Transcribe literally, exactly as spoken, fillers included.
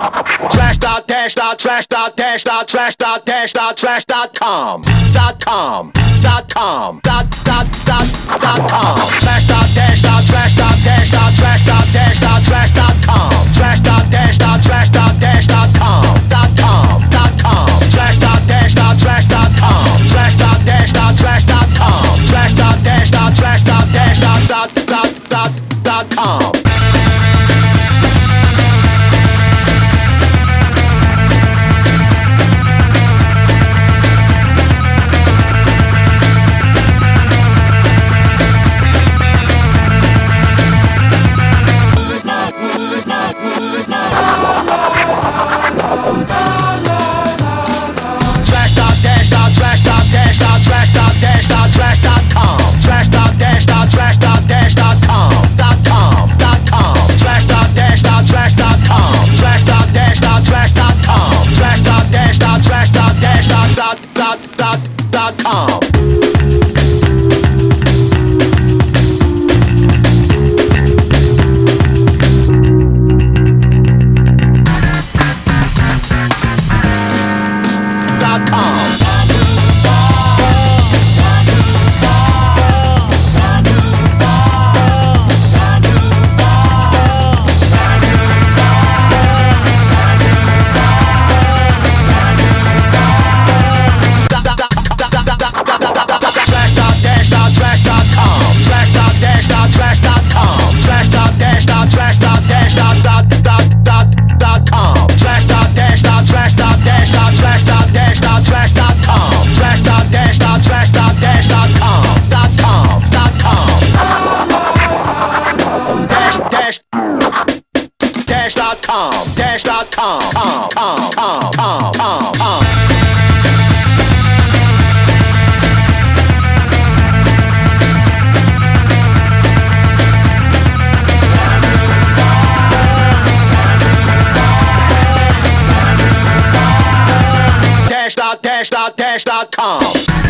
Slash dot dash dot slash dot dash dot slash dot dash dot slash dot com dot com dot com dot dot dot dot com slash dot dash dot slash dot dash dot slash dot dash dot slash dot com slash dot dash dot slash dot dash dot com dot com dot com slash dot dash dot slash dot com slash dot dash dot slash dot com slash dot dash dot slash dot dash dot dot dot dot dot com. Dash dot dash dot dash dot com.